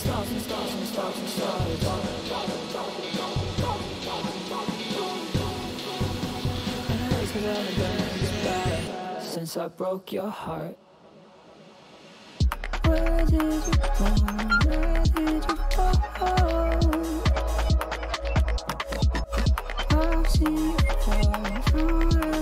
Since I broke your heart, where did you go? Where did you go? I've seen you fall from